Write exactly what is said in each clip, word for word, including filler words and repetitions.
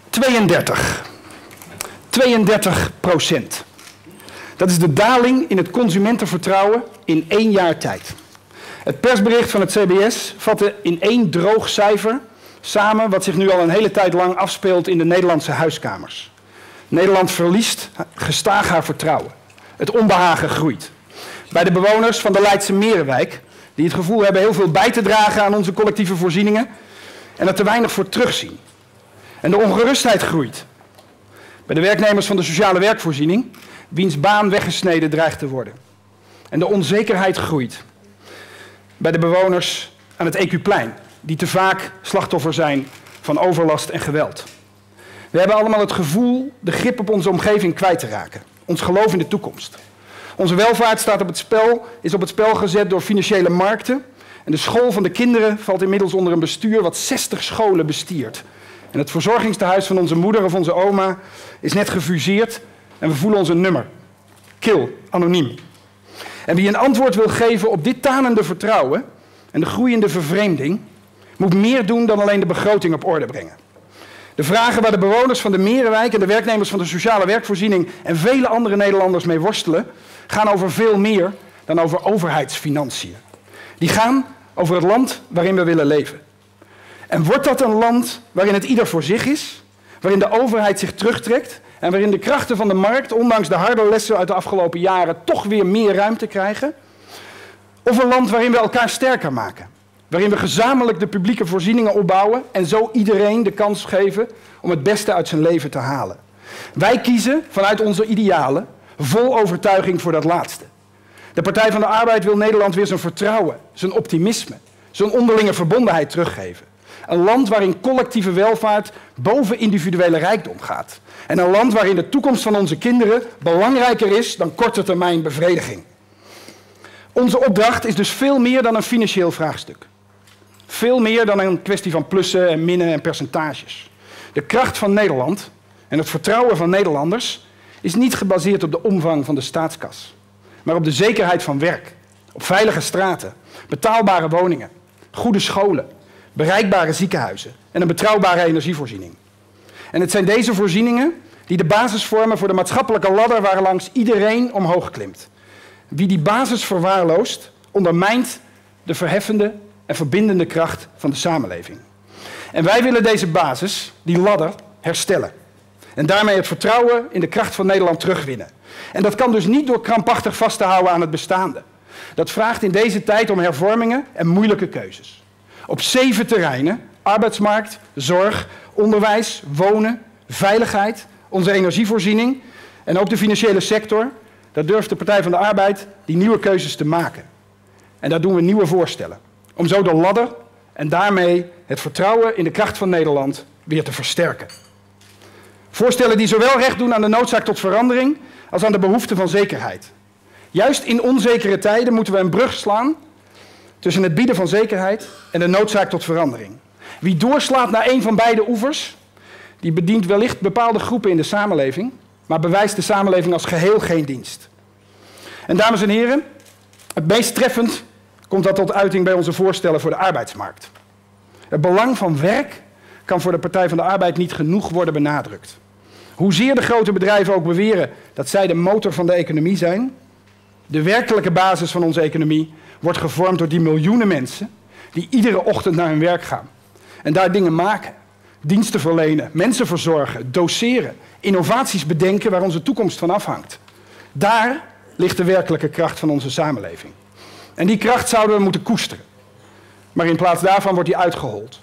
tweeëndertig. tweeëndertig procent. Dat is de daling in het consumentenvertrouwen in één jaar tijd. Het persbericht van het C B S vatte in één droog cijfer samen wat zich nu al een hele tijd lang afspeelt in de Nederlandse huiskamers. Nederland verliest gestaag haar vertrouwen. Het onbehagen groeit. Bij de bewoners van de Leidse Merenwijk, die het gevoel hebben heel veel bij te dragen aan onze collectieve voorzieningen en er te weinig voor terugzien. En de ongerustheid groeit. Bij de werknemers van de sociale werkvoorziening, wiens baan weggesneden dreigt te worden. En de onzekerheid groeit. Bij de bewoners aan het E Q-plein, die te vaak slachtoffer zijn van overlast en geweld. We hebben allemaal het gevoel de grip op onze omgeving kwijt te raken. Ons geloof in de toekomst. Onze welvaart staat op het spel, is op het spel gezet door financiële markten. En de school van de kinderen valt inmiddels onder een bestuur wat zestig scholen bestiert. En het verzorgingstehuis van onze moeder of onze oma is net gefuseerd en we voelen ons een nummer. Kil, anoniem. En wie een antwoord wil geven op dit tanende vertrouwen en de groeiende vervreemding, moet meer doen dan alleen de begroting op orde brengen. De vragen waar de bewoners van de Merenwijk en de werknemers van de sociale werkvoorziening en vele andere Nederlanders mee worstelen, gaan over veel meer dan over overheidsfinanciën. Die gaan over het land waarin we willen leven. En wordt dat een land waarin het ieder voor zich is, waarin de overheid zich terugtrekt en waarin de krachten van de markt, ondanks de harde lessen uit de afgelopen jaren, toch weer meer ruimte krijgen? Of een land waarin we elkaar sterker maken, waarin we gezamenlijk de publieke voorzieningen opbouwen en zo iedereen de kans geven om het beste uit zijn leven te halen? Wij kiezen vanuit onze idealen vol overtuiging voor dat laatste. De Partij van de Arbeid wil Nederland weer zijn vertrouwen, zijn optimisme, zijn onderlinge verbondenheid teruggeven. Een land waarin collectieve welvaart boven individuele rijkdom gaat. En een land waarin de toekomst van onze kinderen belangrijker is dan korte termijn bevrediging. Onze opdracht is dus veel meer dan een financieel vraagstuk. Veel meer dan een kwestie van plussen en minnen en percentages. De kracht van Nederland en het vertrouwen van Nederlanders is niet gebaseerd op de omvang van de staatskas, maar op de zekerheid van werk, op veilige straten, betaalbare woningen, goede scholen, bereikbare ziekenhuizen en een betrouwbare energievoorziening. En het zijn deze voorzieningen die de basis vormen voor de maatschappelijke ladder waarlangs iedereen omhoog klimt. Wie die basis verwaarloost, ondermijnt de verheffende en verbindende kracht van de samenleving. En wij willen deze basis, die ladder, herstellen. En daarmee het vertrouwen in de kracht van Nederland terugwinnen. En dat kan dus niet door krampachtig vast te houden aan het bestaande. Dat vraagt in deze tijd om hervormingen en moeilijke keuzes. Op zeven terreinen, arbeidsmarkt, zorg, onderwijs, wonen, veiligheid, onze energievoorziening en ook de financiële sector, daar durft de Partij van de Arbeid die nieuwe keuzes te maken. En daar doen we nieuwe voorstellen. Om zo de ladder en daarmee het vertrouwen in de kracht van Nederland weer te versterken. Voorstellen die zowel recht doen aan de noodzaak tot verandering als aan de behoefte van zekerheid. Juist in onzekere tijden moeten we een brug slaan tussen het bieden van zekerheid en de noodzaak tot verandering. Wie doorslaat naar een van beide oevers, die bedient wellicht bepaalde groepen in de samenleving, maar bewijst de samenleving als geheel geen dienst. En dames en heren, het meest treffend komt dat tot uiting bij onze voorstellen voor de arbeidsmarkt. Het belang van werk kan voor de Partij van de Arbeid niet genoeg worden benadrukt. Hoezeer de grote bedrijven ook beweren dat zij de motor van de economie zijn, de werkelijke basis van onze economie wordt gevormd door die miljoenen mensen die iedere ochtend naar hun werk gaan en daar dingen maken, diensten verlenen, mensen verzorgen, doseren, innovaties bedenken waar onze toekomst van afhangt. Daar ligt de werkelijke kracht van onze samenleving. En die kracht zouden we moeten koesteren. Maar in plaats daarvan wordt die uitgehold,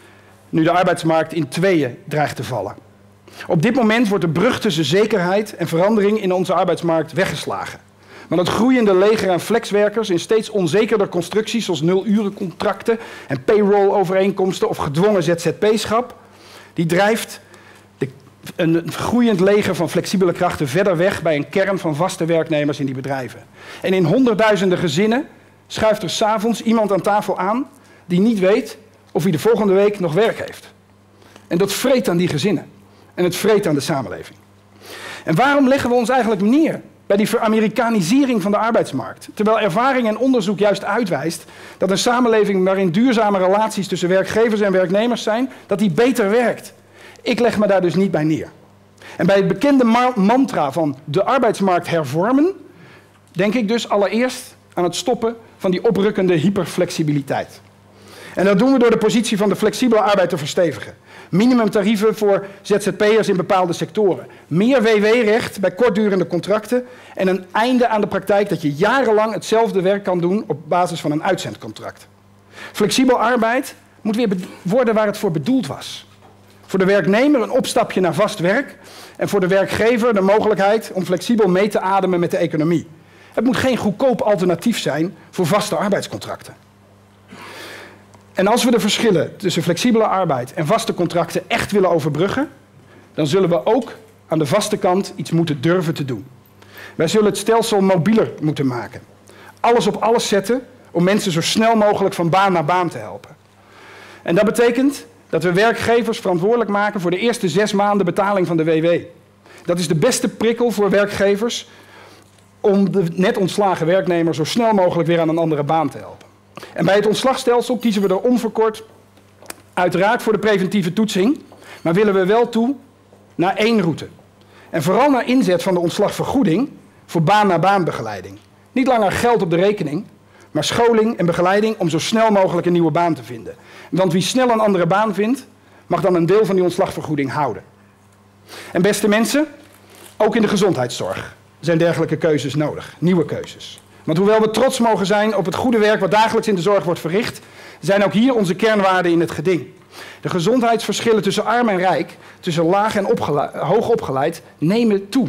nu de arbeidsmarkt in tweeën dreigt te vallen. Op dit moment wordt de brug tussen zekerheid en verandering in onze arbeidsmarkt weggeslagen. Maar het groeiende leger aan flexwerkers in steeds onzekerder constructies zoals nulurencontracten en payroll-overeenkomsten of gedwongen Z Z P-schap, die drijft de, een groeiend leger van flexibele krachten verder weg bij een kern van vaste werknemers in die bedrijven. En in honderdduizenden gezinnen schuift er 's avonds iemand aan tafel aan die niet weet of hij de volgende week nog werk heeft. En dat vreet aan die gezinnen. En het vreet aan de samenleving. En waarom leggen we ons eigenlijk neer bij die veramerikanisering van de arbeidsmarkt? Terwijl ervaring en onderzoek juist uitwijst dat een samenleving waarin duurzame relaties tussen werkgevers en werknemers zijn, dat die beter werkt. Ik leg me daar dus niet bij neer. En bij het bekende ma mantra van de arbeidsmarkt hervormen, denk ik dus allereerst aan het stoppen van die oprukkende hyperflexibiliteit. En dat doen we door de positie van de flexibele arbeid te verstevigen. Minimumtarieven voor Z Z P'ers in bepaalde sectoren. Meer W W-recht bij kortdurende contracten. En een einde aan de praktijk dat je jarenlang hetzelfde werk kan doen op basis van een uitzendcontract. Flexibel arbeid moet weer worden waar het voor bedoeld was. Voor de werknemer een opstapje naar vast werk. En voor de werkgever de mogelijkheid om flexibel mee te ademen met de economie. Het moet geen goedkoop alternatief zijn voor vaste arbeidscontracten. En als we de verschillen tussen flexibele arbeid en vaste contracten echt willen overbruggen, dan zullen we ook aan de vaste kant iets moeten durven te doen. Wij zullen het stelsel mobieler moeten maken. Alles op alles zetten om mensen zo snel mogelijk van baan naar baan te helpen. En dat betekent dat we werkgevers verantwoordelijk maken voor de eerste zes maanden betaling van de W W. Dat is de beste prikkel voor werkgevers om de net ontslagen werknemer zo snel mogelijk weer aan een andere baan te helpen. En bij het ontslagstelsel kiezen we er onverkort uiteraard voor de preventieve toetsing, maar willen we wel toe naar één route. En vooral naar inzet van de ontslagvergoeding voor baan-naar-baan begeleiding. Niet langer geld op de rekening, maar scholing en begeleiding om zo snel mogelijk een nieuwe baan te vinden. Want wie snel een andere baan vindt, mag dan een deel van die ontslagvergoeding houden. En beste mensen, ook in de gezondheidszorg zijn dergelijke keuzes nodig, nieuwe keuzes. Want hoewel we trots mogen zijn op het goede werk wat dagelijks in de zorg wordt verricht, zijn ook hier onze kernwaarden in het geding. De gezondheidsverschillen tussen arm en rijk, tussen laag en hoog opgeleid, nemen toe.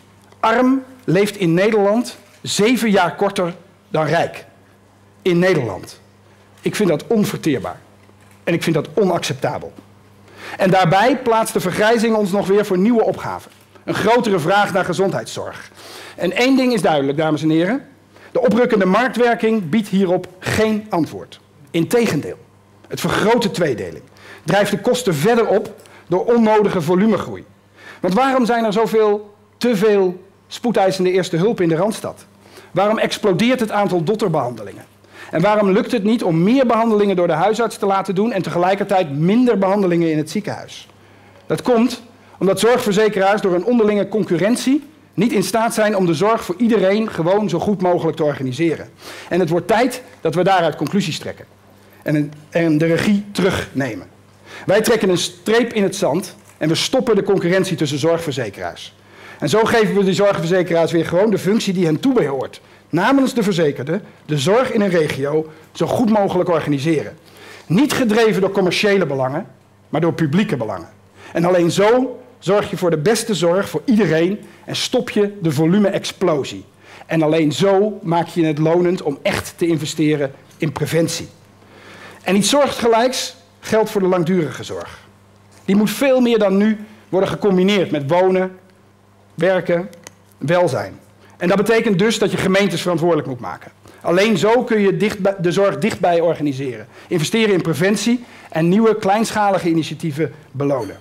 Arm leeft in Nederland zeven jaar korter dan rijk. In Nederland. Ik vind dat onverteerbaar. En ik vind dat onacceptabel. En daarbij plaatst de vergrijzing ons nog weer voor nieuwe opgaven. Een grotere vraag naar gezondheidszorg. En één ding is duidelijk, dames en heren. De oprukkende marktwerking biedt hierop geen antwoord. Integendeel, het vergroot de tweedeling. Drijft de kosten verder op door onnodige volumegroei. Want waarom zijn er zoveel, te veel spoedeisende eerste hulp in de Randstad? Waarom explodeert het aantal dotterbehandelingen? En waarom lukt het niet om meer behandelingen door de huisarts te laten doen en tegelijkertijd minder behandelingen in het ziekenhuis? Dat komt omdat zorgverzekeraars door een onderlinge concurrentie niet in staat zijn om de zorg voor iedereen gewoon zo goed mogelijk te organiseren. En het wordt tijd dat we daaruit conclusies trekken. En, en de regie terugnemen. Wij trekken een streep in het zand en we stoppen de concurrentie tussen zorgverzekeraars. En zo geven we de zorgverzekeraars weer gewoon de functie die hen toebehoort. Namens de verzekerde de zorg in een regio zo goed mogelijk organiseren. Niet gedreven door commerciële belangen, maar door publieke belangen. En alleen zo zorg je voor de beste zorg voor iedereen en stop je de volume-explosie. En alleen zo maak je het lonend om echt te investeren in preventie. En iets soortgelijks geldt voor de langdurige zorg. Die moet veel meer dan nu worden gecombineerd met wonen, werken, welzijn. En dat betekent dus dat je gemeentes verantwoordelijk moet maken. Alleen zo kun je dichtbij, de zorg dichtbij organiseren. Investeren in preventie en nieuwe kleinschalige initiatieven belonen.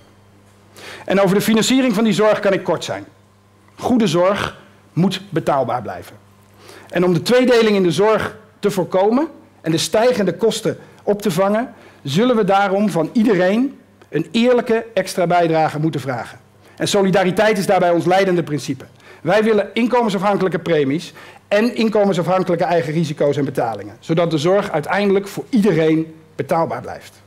En over de financiering van die zorg kan ik kort zijn. Goede zorg moet betaalbaar blijven. En om de tweedeling in de zorg te voorkomen en de stijgende kosten op te vangen, zullen we daarom van iedereen een eerlijke extra bijdrage moeten vragen. En solidariteit is daarbij ons leidende principe. Wij willen inkomensafhankelijke premies en inkomensafhankelijke eigen risico's en betalingen, zodat de zorg uiteindelijk voor iedereen betaalbaar blijft.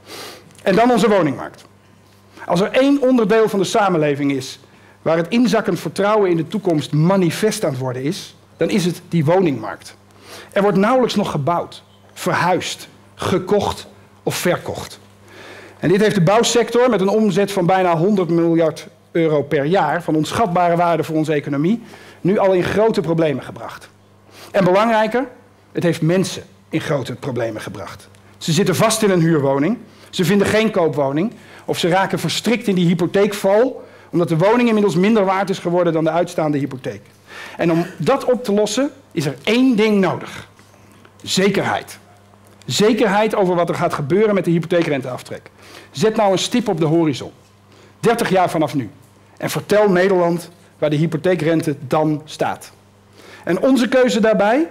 En dan onze woningmarkt. Als er één onderdeel van de samenleving is waar het inzakkend vertrouwen in de toekomst manifest aan het worden is, dan is het die woningmarkt. Er wordt nauwelijks nog gebouwd, verhuisd, gekocht of verkocht. En dit heeft de bouwsector met een omzet van bijna honderd miljard euro per jaar, van onschatbare waarde voor onze economie, nu al in grote problemen gebracht. En belangrijker, het heeft mensen in grote problemen gebracht. Ze zitten vast in een huurwoning, ze vinden geen koopwoning of ze raken verstrikt in die hypotheekval, omdat de woning inmiddels minder waard is geworden dan de uitstaande hypotheek. En om dat op te lossen is er één ding nodig. Zekerheid. Zekerheid over wat er gaat gebeuren met de hypotheekrenteaftrek. Zet nou een stip op de horizon. dertig jaar vanaf nu. En vertel Nederland waar de hypotheekrente dan staat. En onze keuze daarbij?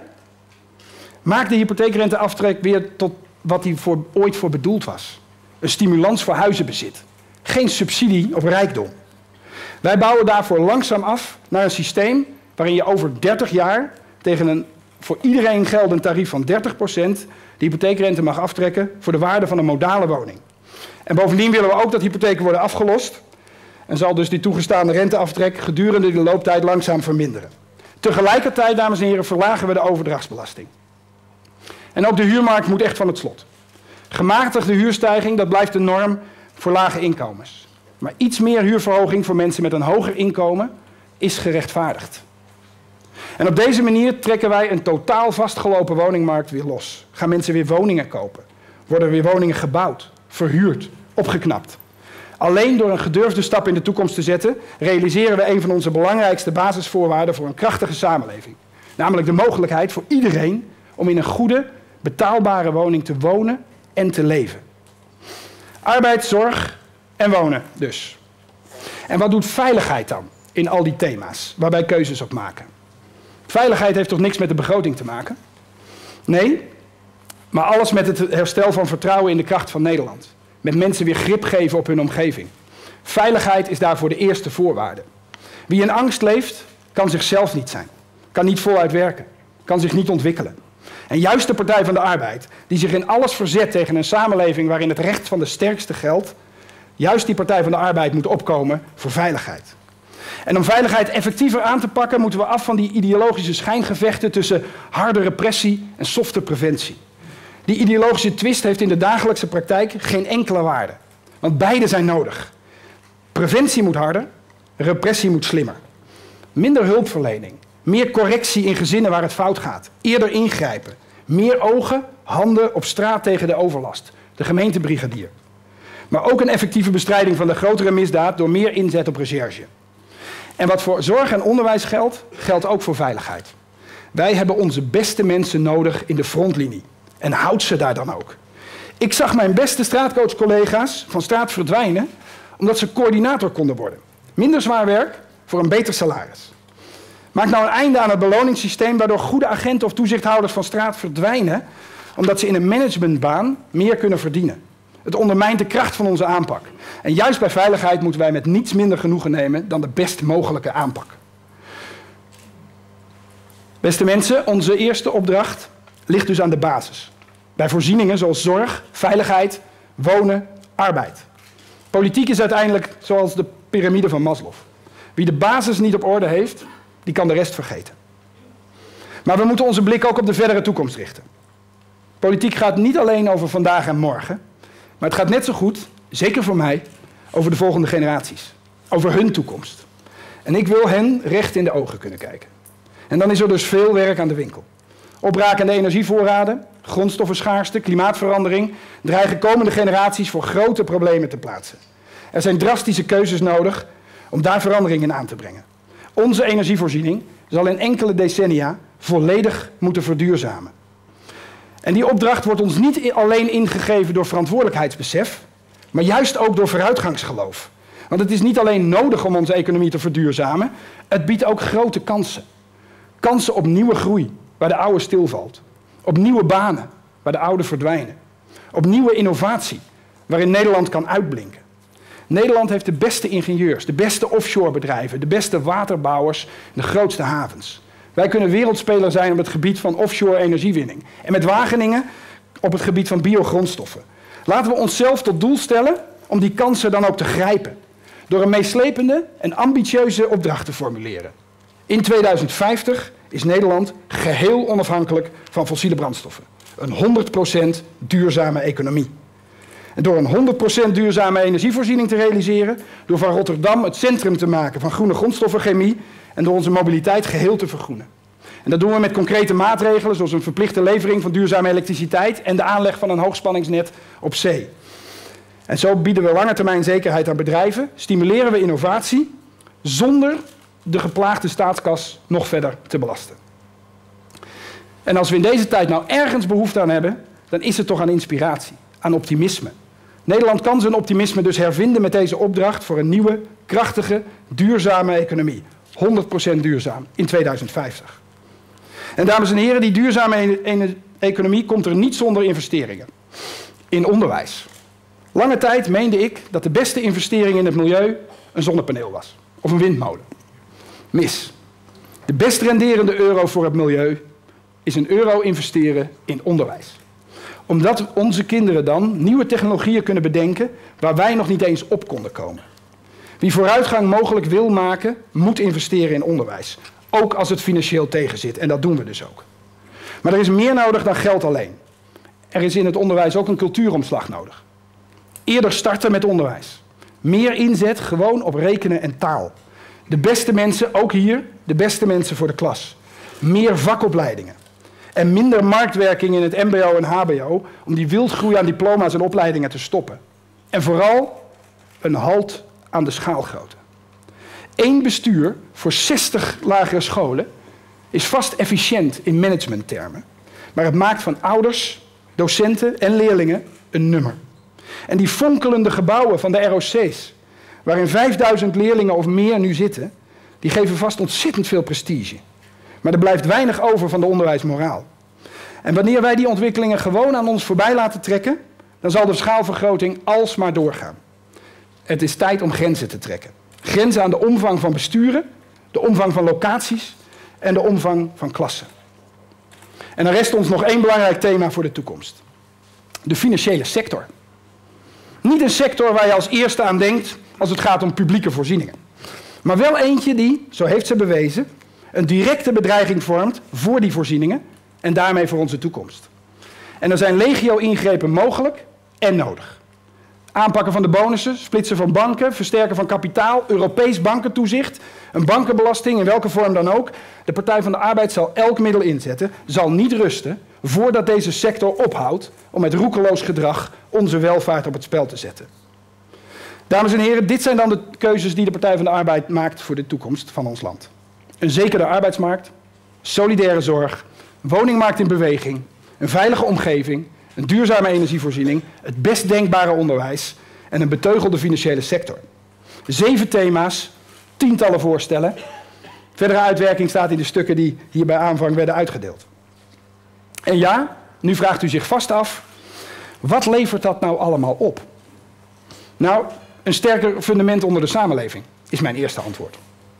Maak de hypotheekrenteaftrek weer tot wat die voor, ooit voor bedoeld was. Een stimulans voor huizenbezit. Geen subsidie op rijkdom. Wij bouwen daarvoor langzaam af naar een systeem waarin je over dertig jaar tegen een voor iedereen geldend tarief van dertig procent de hypotheekrente mag aftrekken voor de waarde van een modale woning. En bovendien willen we ook dat hypotheken worden afgelost en zal dus die toegestaande renteaftrek gedurende de looptijd langzaam verminderen. Tegelijkertijd, dames en heren, verlagen we de overdrachtsbelasting. En ook de huurmarkt moet echt van het slot. Gematigde huurstijging, dat blijft de norm voor lage inkomens. Maar iets meer huurverhoging voor mensen met een hoger inkomen is gerechtvaardigd. En op deze manier trekken wij een totaal vastgelopen woningmarkt weer los. Gaan mensen weer woningen kopen. Worden weer woningen gebouwd, verhuurd, opgeknapt. Alleen door een gedurfde stap in de toekomst te zetten, realiseren we een van onze belangrijkste basisvoorwaarden voor een krachtige samenleving. Namelijk de mogelijkheid voor iedereen om in een goede, betaalbare woning te wonen en te leven. Arbeid, zorg en wonen dus. En wat doet veiligheid dan in al die thema's waar wij keuzes op maken? Veiligheid heeft toch niks met de begroting te maken? Nee, maar alles met het herstel van vertrouwen in de kracht van Nederland. Met mensen weer grip geven op hun omgeving. Veiligheid is daarvoor de eerste voorwaarde. Wie in angst leeft, kan zichzelf niet zijn. Kan niet voluit werken. Kan zich niet ontwikkelen. En juist de Partij van de Arbeid, die zich in alles verzet tegen een samenleving waarin het recht van de sterkste geldt, juist die Partij van de Arbeid moet opkomen voor veiligheid. En om veiligheid effectiever aan te pakken, moeten we af van die ideologische schijngevechten tussen harde repressie en softe preventie. Die ideologische twist heeft in de dagelijkse praktijk geen enkele waarde. Want beide zijn nodig. Preventie moet harder, repressie moet slimmer. Minder hulpverlening, meer correctie in gezinnen waar het fout gaat, eerder ingrijpen, meer ogen, handen op straat tegen de overlast, de gemeentebrigadier. Maar ook een effectieve bestrijding van de grotere misdaad door meer inzet op recherche. En wat voor zorg en onderwijs geldt, geldt ook voor veiligheid. Wij hebben onze beste mensen nodig in de frontlinie. En houd ze daar dan ook. Ik zag mijn beste straatcoach-collega's van straat verdwijnen omdat ze coördinator konden worden. Minder zwaar werk voor een beter salaris. Maak nou een einde aan het beloningssysteem waardoor goede agenten of toezichthouders van straat verdwijnen omdat ze in een managementbaan meer kunnen verdienen. Het ondermijnt de kracht van onze aanpak. En juist bij veiligheid moeten wij met niets minder genoegen nemen dan de best mogelijke aanpak. Beste mensen, onze eerste opdracht ligt dus aan de basis. Bij voorzieningen zoals zorg, veiligheid, wonen, arbeid. Politiek is uiteindelijk zoals de piramide van Maslow. Wie de basis niet op orde heeft, die kan de rest vergeten. Maar we moeten onze blik ook op de verdere toekomst richten. Politiek gaat niet alleen over vandaag en morgen, maar het gaat net zo goed, zeker voor mij, over de volgende generaties. Over hun toekomst. En ik wil hen recht in de ogen kunnen kijken. En dan is er dus veel werk aan de winkel. Oprakende energievoorraden, grondstoffenschaarste, klimaatverandering dreigen komende generaties voor grote problemen te plaatsen. Er zijn drastische keuzes nodig om daar verandering in aan te brengen. Onze energievoorziening zal in enkele decennia volledig moeten verduurzamen. En die opdracht wordt ons niet alleen ingegeven door verantwoordelijkheidsbesef, maar juist ook door vooruitgangsgeloof. Want het is niet alleen nodig om onze economie te verduurzamen, het biedt ook grote kansen. Kansen op nieuwe groei, waar de oude stilvalt. Op nieuwe banen, waar de oude verdwijnen. Op nieuwe innovatie, waarin Nederland kan uitblinken. Nederland heeft de beste ingenieurs, de beste offshore bedrijven, de beste waterbouwers, de grootste havens. Wij kunnen wereldspeler zijn op het gebied van offshore energiewinning. En met Wageningen op het gebied van biogrondstoffen. Laten we onszelf tot doel stellen om die kansen dan ook te grijpen. Door een meeslepende en ambitieuze opdracht te formuleren. In tweeduizend vijftig is Nederland geheel onafhankelijk van fossiele brandstoffen. Een honderd procent duurzame economie. En door een honderd procent duurzame energievoorziening te realiseren, door van Rotterdam het centrum te maken van groene grondstoffenchemie en door onze mobiliteit geheel te vergroenen. En dat doen we met concrete maatregelen zoals een verplichte levering van duurzame elektriciteit en de aanleg van een hoogspanningsnet op zee. En zo bieden we lange termijn zekerheid aan bedrijven, stimuleren we innovatie zonder de geplaagde staatskas nog verder te belasten. En als we in deze tijd nou ergens behoefte aan hebben, dan is het toch aan inspiratie, aan optimisme. Nederland kan zijn optimisme dus hervinden met deze opdracht voor een nieuwe, krachtige, duurzame economie. honderd procent duurzaam in tweeduizend vijftig. En dames en heren, die duurzame e- e- economie komt er niet zonder investeringen. In onderwijs, Lange tijd meende ik dat de beste investering in het milieu een zonnepaneel was. Of een windmolen. Mis. De best renderende euro voor het milieu is een euro investeren in onderwijs. Omdat onze kinderen dan nieuwe technologieën kunnen bedenken waar wij nog niet eens op konden komen. Wie vooruitgang mogelijk wil maken, moet investeren in onderwijs. Ook als het financieel tegenzit. En dat doen we dus ook. Maar er is meer nodig dan geld alleen. Er is in het onderwijs ook een cultuuromslag nodig. Eerder starten met onderwijs. Meer inzet gewoon op rekenen en taal. De beste mensen, ook hier, de beste mensen voor de klas. Meer vakopleidingen. En minder marktwerking in het mbo en hbo om die wildgroei aan diploma's en opleidingen te stoppen. En vooral een halt aan de schaalgrootte. Eén bestuur voor zestig lagere scholen is vast efficiënt in managementtermen. Maar het maakt van ouders, docenten en leerlingen een nummer. En die fonkelende gebouwen van de R O C's, waarin vijfduizend leerlingen of meer nu zitten, die geven vast ontzettend veel prestige. Maar er blijft weinig over van de onderwijsmoraal. En wanneer wij die ontwikkelingen gewoon aan ons voorbij laten trekken, dan zal de schaalvergroting alsmaar doorgaan. Het is tijd om grenzen te trekken. Grenzen aan de omvang van besturen, de omvang van locaties en de omvang van klassen. En dan rest ons nog één belangrijk thema voor de toekomst. De financiële sector. Niet een sector waar je als eerste aan denkt als het gaat om publieke voorzieningen. Maar wel eentje die, zo heeft ze bewezen, een directe bedreiging vormt voor die voorzieningen en daarmee voor onze toekomst. En er zijn legio ingrepen mogelijk en nodig. Aanpakken van de bonussen, splitsen van banken, versterken van kapitaal, Europees bankentoezicht, een bankenbelasting in welke vorm dan ook. De Partij van de Arbeid zal elk middel inzetten, zal niet rusten voordat deze sector ophoudt om met roekeloos gedrag onze welvaart op het spel te zetten. Dames en heren, dit zijn dan de keuzes die de Partij van de Arbeid maakt voor de toekomst van ons land. Een zekere arbeidsmarkt, solidaire zorg, woningmarkt in beweging, een veilige omgeving, een duurzame energievoorziening, het best denkbare onderwijs en een beteugelde financiële sector. Zeven thema's, tientallen voorstellen. Verdere uitwerking staat in de stukken die hier bij aanvang werden uitgedeeld. En ja, nu vraagt u zich vast af, wat levert dat nou allemaal op? Nou, een sterker fundament onder de samenleving is mijn eerste antwoord.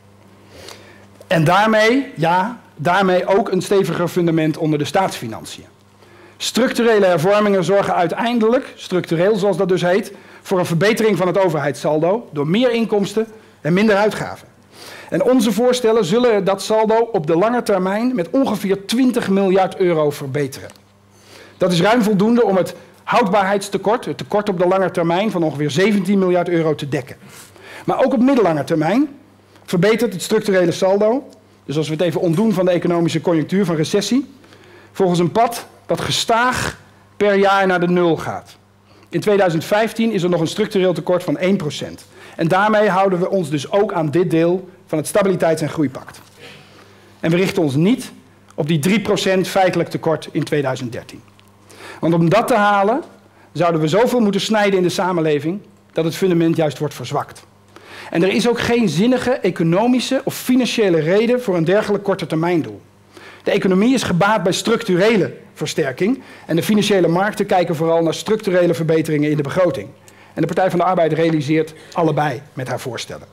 En daarmee, ja, daarmee ook een steviger fundament onder de staatsfinanciën. Structurele hervormingen zorgen uiteindelijk, structureel zoals dat dus heet, voor een verbetering van het overheidssaldo door meer inkomsten en minder uitgaven. En onze voorstellen zullen dat saldo op de lange termijn met ongeveer twintig miljard euro verbeteren. Dat is ruim voldoende om het houdbaarheidstekort, het tekort op de lange termijn van ongeveer zeventien miljard euro te dekken. Maar ook op middellange termijn verbetert het structurele saldo, dus als we het even ontdoen van de economische conjunctuur van recessie, volgens een pad dat gestaag per jaar naar de nul gaat. In tweeduizend vijftien is er nog een structureel tekort van één procent. En daarmee houden we ons dus ook aan dit deel van het Stabiliteits- en Groeipact. En we richten ons niet op die drie procent feitelijk tekort in tweeduizend dertien. Want om dat te halen zouden we zoveel moeten snijden in de samenleving dat het fundament juist wordt verzwakt. En er is ook geen zinnige economische of financiële reden voor een dergelijk korte termijndoel. De economie is gebaat bij structurele versterking en de financiële markten kijken vooral naar structurele verbeteringen in de begroting. En de Partij van de Arbeid realiseert allebei met haar voorstellen.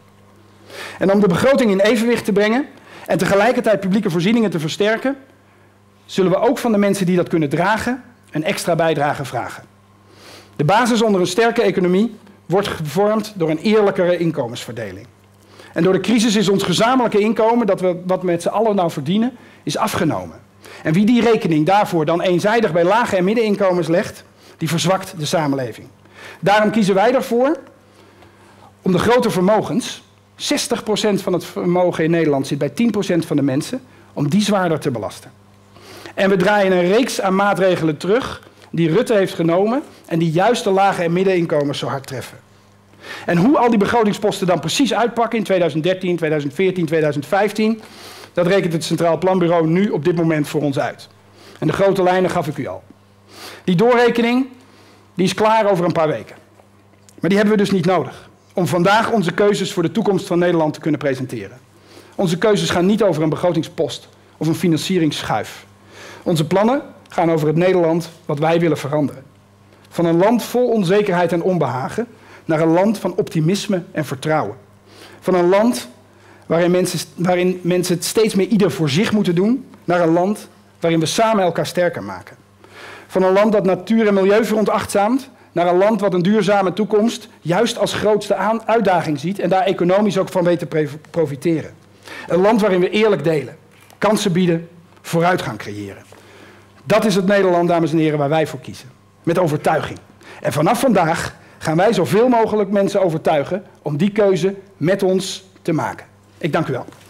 En om de begroting in evenwicht te brengen en tegelijkertijd publieke voorzieningen te versterken, zullen we ook van de mensen die dat kunnen dragen een extra bijdrage vragen. De basis onder een sterke economie wordt gevormd door een eerlijkere inkomensverdeling. En door de crisis is ons gezamenlijke inkomen, dat we wat we met z'n allen nou verdienen, is afgenomen. En wie die rekening daarvoor dan eenzijdig bij lage en middeninkomens legt, die verzwakt de samenleving. Daarom kiezen wij ervoor om de grote vermogens, zestig procent van het vermogen in Nederland zit bij tien procent van de mensen, om die zwaarder te belasten. En we draaien een reeks aan maatregelen terug die Rutte heeft genomen en die juist de lage en middeninkomens zo hard treffen. En hoe al die begrotingsposten dan precies uitpakken in tweeduizend dertien, tweeduizend veertien, tweeduizend vijftien, dat rekent het Centraal Planbureau nu op dit moment voor ons uit. En de grote lijnen gaf ik u al. Die doorrekening die is klaar over een paar weken. Maar die hebben we dus niet nodig om vandaag onze keuzes voor de toekomst van Nederland te kunnen presenteren. Onze keuzes gaan niet over een begrotingspost of een financieringsschuif. Onze plannen gaan over het Nederland wat wij willen veranderen. Van een land vol onzekerheid en onbehagen naar een land van optimisme en vertrouwen. Van een land waarin mensen, waarin mensen het steeds meer ieder voor zich moeten doen, naar een land waarin we samen elkaar sterker maken. Van een land dat natuur en milieu veronachtzaamt, naar een land wat een duurzame toekomst juist als grootste aan- uitdaging ziet en daar economisch ook van weet te profiteren. Een land waarin we eerlijk delen, kansen bieden, vooruitgang creëren. Dat is het Nederland, dames en heren, waar wij voor kiezen. Met overtuiging. En vanaf vandaag gaan wij zoveel mogelijk mensen overtuigen om die keuze met ons te maken. Ik dank u wel.